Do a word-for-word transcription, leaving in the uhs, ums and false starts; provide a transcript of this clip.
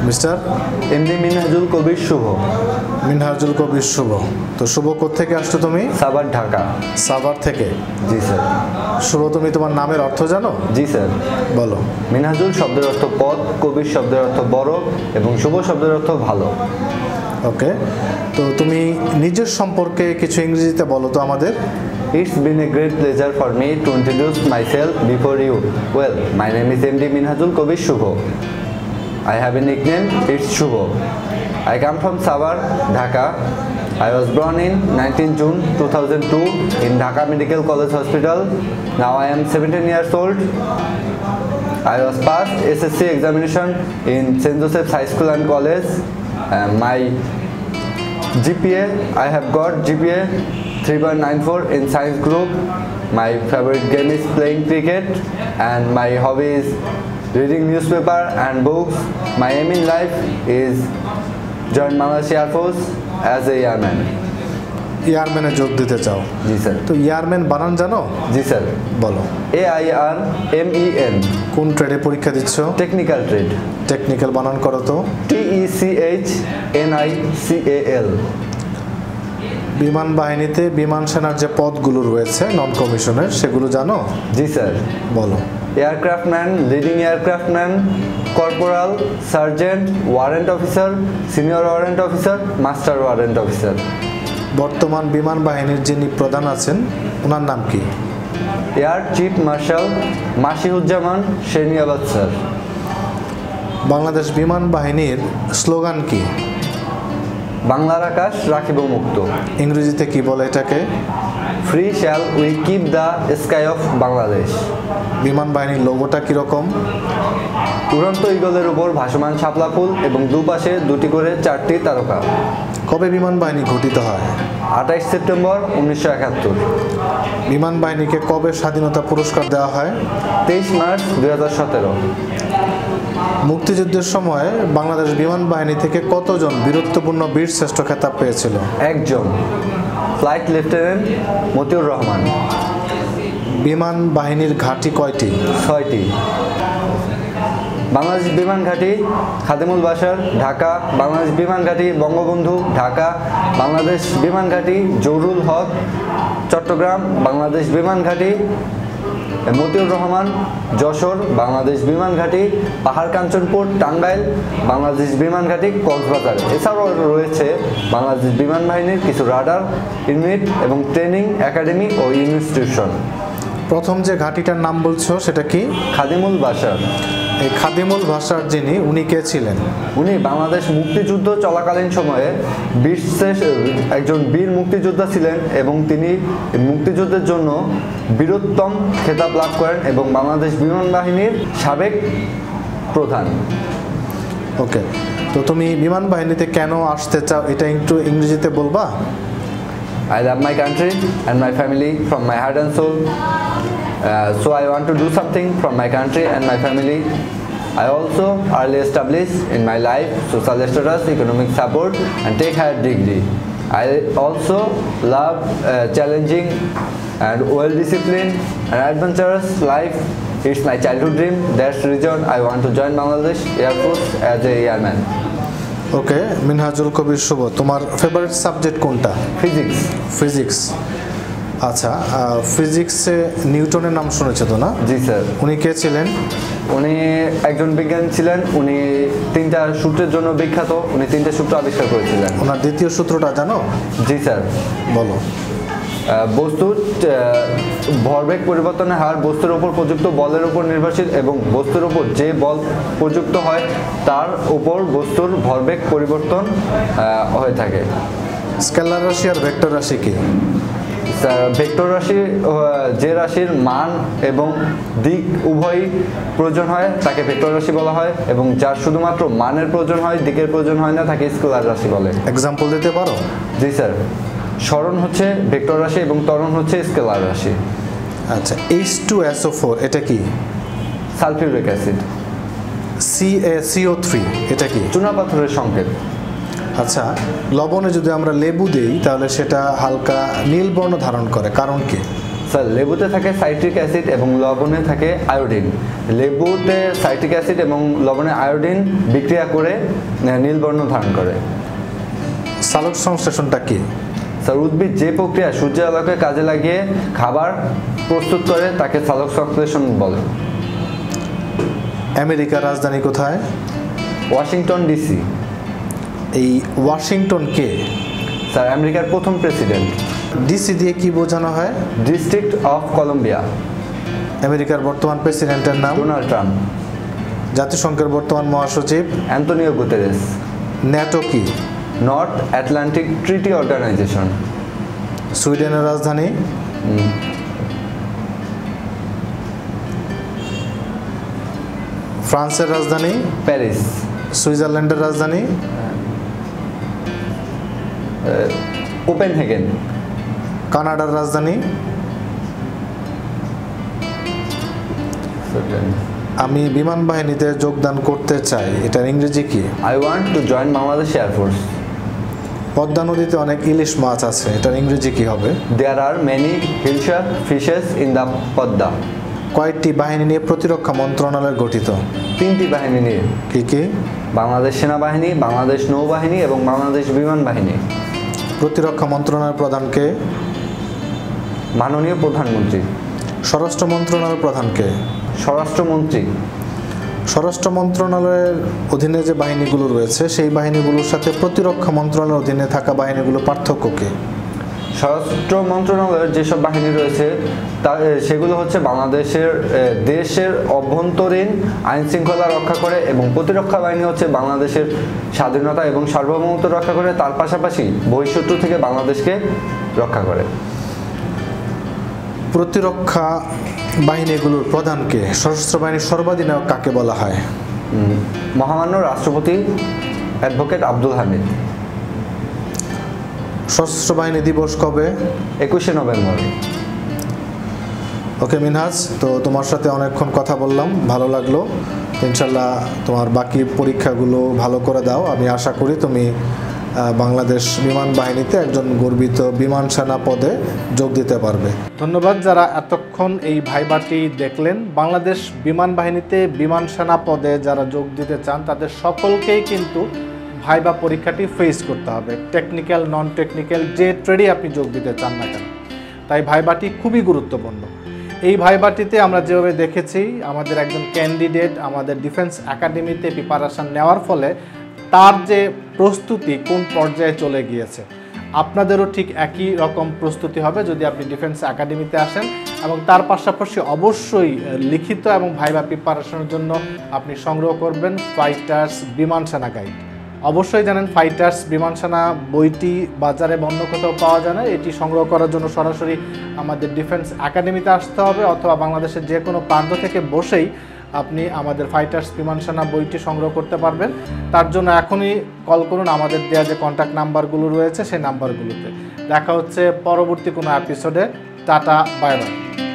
Mister MD Minhajul Kabir Shuvo. Minhajul Kabir Shuvo. তো শুভ কোত্থেকে আসছো তুমি? সাভার, ঢাকা। সাভার থেকে? জি স্যার। শুভ, তুমি তোমার নামের অর্থ জানো? জি স্যার। বলো। মিনহাজুল শব্দের অর্থ পথ, কবির শব্দের অর্থ বড় এবং শুভ শব্দের অর্থ ভালো। ওকে, তো তুমি নিজের সম্পর্কে কিছু ইংরেজিতে বলো তো আমাদের। It's been a great pleasure for me to introduce myself before you. Well, my name is M D Minhajul Kobir Shubho. I have a nickname, it's Shubho. I come from Savar, Dhaka. I was born in nineteenth June two thousand two in Dhaka Medical College Hospital. Now I am seventeen years old. I was passed S S C examination in Saint Joseph's High School and College. Uh, my G P A, I have got G P A three point nine four in science group. My favorite game is playing cricket and my hobby is reading newspaper and books. My aim in life is join Bangladesh Air Force as a airman. এয়ারম্যানে যোগ দিতে চাও? জি sir. তো airman বানান জানো? জি sir. বলো। A I R M E N. কোন ট্রেডে পরীক্ষা দিচ্ছ? Technical trade. টেকনিক্যাল বানান করো তো। T E C H N I C A L. বিমান বাহিনীতে বিমান সেনার যে পদগুলো রয়েছে নন কমিশনের, সেগুলো জানো? জি স্যার। বলো। Aircraftman, leading aircraftman, corporal, sergeant, warrant officer, senior warrant officer, master warrant officer. বর্তমান বিমান বাহিনীর যিনি প্রধান আছেন ওনার নাম কি? Air chief marshal Masihuzzaman Serniabat sir. Bangladesh বিমান বাহিনীর স্লোগান কি? বাংলার আকাশ রাখিব মুক্ত। ইংরেজিতে কি বলে এটাকে? Free shall we keep the sky of Bangladesh. বিমান বাহিনীর লোগোটা কিরকম? উড়ন্ত ঈগলের উপর ভাসমান শাপলা ফুল এবং দুপাশে দুটি করে চারটি তারকা। কবে বিমান বাহিনী গঠিত হয়? আঠাইশ সেপ্টেম্বর উনিশশো একাত্তর। বিমান বাহিনীকে কবে স্বাধীনতা পুরস্কার দেওয়া হয়? তেইশ মার্চ দুই হাজার সতেরো। মুক্তিযুদ্ধের সময় বাংলাদেশ বিমান বাহিনী থেকে কতজন বীরত্বপূর্ণ বীর শ্রেষ্ঠ খেতাব পেয়েছিল? একজন, ফ্লাইট লেফটেন্যান্ট মতিউর রহমান। বিমান বাহিনীর ঘাঁটি কয়টি? ছয়টি। বাংলাদেশ বিমান ঘাঁটি খাদেমুল বাশার, ঢাকা। বাংলাদেশ বিমান ঘাঁটি বঙ্গবন্ধু, ঢাকা। বাংলাদেশ বিমান ঘাঁটি জহুরুল হক, চট্টগ্রাম। বাংলাদেশ বিমান ঘাঁটি মতিউর রহমান, যশোর। বাংলাদেশ বিমান ঘাঁটি পাহাড় কাঞ্চনপুর, টাঙ্গাইল। বাংলাদেশ বিমান ঘাঁটি কক্সবাজার। এছাড়াও রয়েছে বাংলাদেশ বিমান বাহিনীর কিছু রাডার ইউনিট এবং ট্রেনিং একাডেমি ও ইনস্টিটিউশন। প্রথম যে ঘাঁটিটার নাম বলছো সেটা কি? খাদিমুল বাশার। এই খাদিমুল বাশার যিনি, উনি কে ছিলেন? উনি বাংলাদেশ মুক্তিযুদ্ধ চলাকালীন সময়ে বিশেষ একজন বীর মুক্তিযোদ্ধা ছিলেন এবং তিনি মুক্তিযুদ্ধের জন্য বীরোত্তম খেতাব লাভ করেন এবং বাংলাদেশ বিমান বাহিনীর সাবেক প্রধান। ওকে, তো তুমি বিমান বাহিনীতে কেন আসতে চাও এটা একটু ইংরেজিতে বলবা? I love my country and my family from my heart and soul. Uh, so I want to do something from my country and my family. I also early established in my life social status, economic support and take higher degree. I also love uh, challenging and well-disciplined and adventurous life. It's my childhood dream. That's the reason I want to join Bangladesh Air Force as a airman. ওকে, মিনহাজুল কবির শুভ, তোমার favourite subject কোনটা? Physics. Physics. আচ্ছা, ফিজিক্সে নিউটনের নাম শুনেছো তো না? জি স্যার। উনি কে ছিলেন? উনি একজন বিজ্ঞানী ছিলেন। উনি তিনটা সূত্রের জন্য বিখ্যাত। উনি তিনটা সূত্র আবিষ্কার করেছিলেন। ওনার দ্বিতীয় সূত্রটা জানো? জি স্যার। বলো। বস্তুর ভরবেগ পরিবর্তনের হার বস্তুর উপর প্রযুক্ত বলের উপর নির্ভরশীল এবং বস্তুর উপর যে বল প্রযুক্ত হয় তার উপর বস্তুর ভরবেগ পরিবর্তন হয়ে থাকে। স্কেলার রাশি আর ভেক্টর রাশি কি? ভেক্টর রাশি যে রাশির মান এবং দিক উভয়ই প্রয়োজন হয় তাকে ভেক্টর রাশি বলা হয় এবং যার শুধুমাত্র মানের প্রয়োজন হয়, দিকের প্রয়োজন হয় না, তাকে স্কেলার রাশি বলে। এক্সাম্পল দিতে পারো? জি স্যার। সরণ হচ্ছে ভেক্টর রাশি এবং ত্বরণ হচ্ছে স্কেলার রাশি। আচ্ছা, H two S O four এটা কি? Sulphuric acid. C A C O three এটা কি? চুনাপাথরের সংকেত। আচ্ছা, লবণে যদি আমরা লেবু দেই তাহলে সেটা হালকা নীল বর্ণ ধারণ করে, কারণ কি? স্যার লেবুতে থাকে সাইট্রিক অ্যাসিড এবং লবণে থাকে আয়োডিন। লেবুতে সাইট্রিক অ্যাসিড এবং লবণে আয়োডিন বিক্রিয়া করে নীল বর্ণ ধারণ করে। সালোক সংশ্লেষণটা কি? স্যার উদ্ভিদ যে প্রক্রিয়া সূর্যের আলোকে কাজে লাগিয়ে খাবার প্রস্তুত করে তাকে সালোক সংশ্লেষণ বলে। আমেরিকার রাজধানী কোথায়? Washington DC. এই ওয়াশিংটন কে? স্যার আমেরিকার প্রথম প্রেসিডেন্ট। ডিসি দিয়ে কি বোঝানো হয়? District of Columbia. আমেরিকার বর্তমান প্রেসিডেন্টের নাম? Donald Trump. জাতিসংঘের বর্তমান মহাসচিব? Antonio Guterres. ন্যাটো কি? North Atlantic Treaty Organization. সুইডেনের রাজধানী? ফ্রান্সের রাজধানী? প্যারিস। সুইজারল্যান্ডের রাজধানী? কোপেনহেগেন। কানাডার রাজধানী? আমি বিমান বাহিনীতে যোগদান করতে চাই, এটার ইংরেজি কি? I want to join Bangladesh air force. Padma নদীতে অনেক ইলিশ মাছ আছে, এটার ইংরেজি কি হবে? দেয়ার আর মেনি হিলশার ফিশেস ইন দ্য পদ্মা। কয়েকটি বাহিনী নিয়ে প্রতিরক্ষা মন্ত্রণালয় গঠিত? তিনটি বাহিনী নিয়ে। কি কি? বাংলাদেশ সেনাবাহিনী, বাংলাদেশ নৌবাহিনী এবং বাংলাদেশ বিমান বাহিনী। প্রতিরক্ষা মন্ত্রণালয়ের প্রধানকে? মাননীয় প্রধানমন্ত্রী। স্বরাষ্ট্র মন্ত্রণালয়ের প্রধানকে? স্বরাষ্ট্রমন্ত্রী। স্বরাষ্ট্র মন্ত্রণালয়ের অধীনে যে বাহিনীগুলো রয়েছে সেই বাহিনীগুলোর সাথে প্রতিরক্ষা মন্ত্রণালয়ের অধীনে থাকা বাহিনীগুলোর পার্থক্য কি? স্বরাষ্ট্র মন্ত্রণালয়ের যেসব বাহিনী রয়েছে তা সেগুলো হচ্ছে বাংলাদেশের দেশের অভ্যন্তরীণ আইন শৃঙ্খলা রক্ষা করে এবং প্রতিরক্ষা বাহিনী হচ্ছে বাংলাদেশের স্বাধীনতা এবং সার্বভৌমত্ব রক্ষা করে, তার পাশাপাশি বহিঃশত্রু থেকে বাংলাদেশকে রক্ষা করে। প্রতিরক্ষা বাহিনীগুলোর প্রধানকে? সশস্ত্র বাহিনীর সর্বাধিনায়ক কাকে বলা হয়? মহামান্য রাষ্ট্রপতি অ্যাডভোকেট আব্দুল হামিদ। সশস্ত্র বাহিনী দিবস কবে? একুশে নভেম্বর। ওকে মিনহাজ, তো তোমার সাথে অনেকক্ষণ কথা বললাম, ভালো লাগলো। ইনশাল্লাহ তোমার বাকি পরীক্ষাগুলো ভালো করে দাও। আমি আশা করি তুমি বাংলাদেশ বিমান বাহিনীতে একজন গর্বিত বিমান সেনা পদে যোগ দিতে পারবে। ধন্যবাদ যারা এতক্ষণ এই ভাইবাটি দেখলেন। বাংলাদেশ বিমান বাহিনীতে বিমান সেনা পদে যারা যোগ দিতে চান তাদের সকলকেই কিন্তু ভাইবা পরীক্ষাটি ফেস করতে হবে, টেকনিক্যাল নন টেকনিক্যাল যে ট্রেডে আপনি যোগ দিতে চান না কেন। তাই ভাইবাটি খুবই গুরুত্বপূর্ণ। এই ভাইবাটিতে আমরা যেভাবে দেখেছি আমাদের একজন ক্যান্ডিডেট আমাদের ডিফেন্স একাডেমিতে প্রিপারেশান নেওয়ার ফলে তার যে প্রস্তুতি কোন পর্যায়ে চলে গিয়েছে, আপনাদেরও ঠিক একই রকম প্রস্তুতি হবে যদি আপনি ডিফেন্স একাডেমিতে আসেন। এবং তার পাশাপাশি অবশ্যই লিখিত এবং ভাইবা প্রিপারেশনের জন্য আপনি সংগ্রহ করবেন ফাইটার্স বিমান সেনা গাইড। অবশ্যই জানেন ফাইটার্স বিমান সেনা বইটি বাজারে অন্য কোথাও পাওয়া যায় না। এটি সংগ্রহ করার জন্য সরাসরি আমাদের ডিফেন্স একাডেমিতে আসতে হবে অথবা বাংলাদেশের যে কোনো প্রান্ত থেকে বসেই আপনি আমাদের ফাইটার্স বিমান সেনা বইটি সংগ্রহ করতে পারবেন। তার জন্য এখনই কল করুন আমাদের দেওয়া যে কন্ট্যাক্ট নাম্বারগুলো রয়েছে সেই নাম্বারগুলোতে। দেখা হচ্ছে পরবর্তী কোনো এপিসোডে। Tata, bye by.